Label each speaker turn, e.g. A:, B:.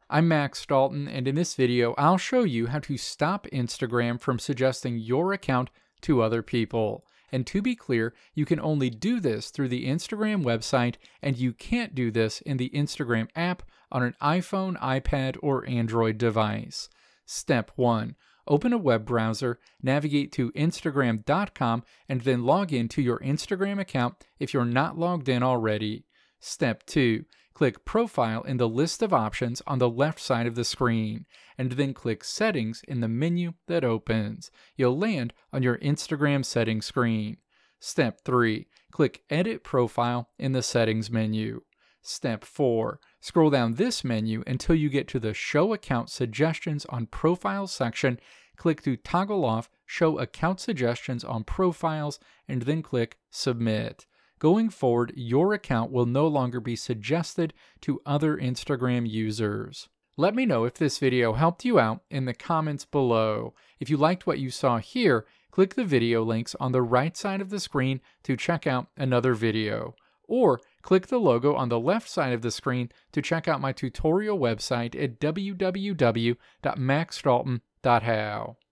A: I'm Max Dalton, and in this video, I'll show you how to stop Instagram from suggesting your account to other people. And to be clear, you can only do this through the Instagram website, and you can't do this in the Instagram app on an iPhone, iPad, or Android device. Step 1. Open a web browser, navigate to Instagram.com, and then log in to your Instagram account if you're not logged in already. Step 2. Click Profile in the list of options on the left side of the screen, and then click Settings in the menu that opens. You'll land on your Instagram settings screen. Step 3. Click Edit Profile in the Settings menu. Step 4. Scroll down this menu until you get to the Show Account Suggestions on Profiles section. Click to toggle off Show Account Suggestions on Profiles, and then click Submit. Going forward, your account will no longer be suggested to other Instagram users. Let me know if this video helped you out in the comments below. If you liked what you saw here, click the video links on the right side of the screen to check out another video. Or click the logo on the left side of the screen to check out my tutorial website at www.maxdalton.how.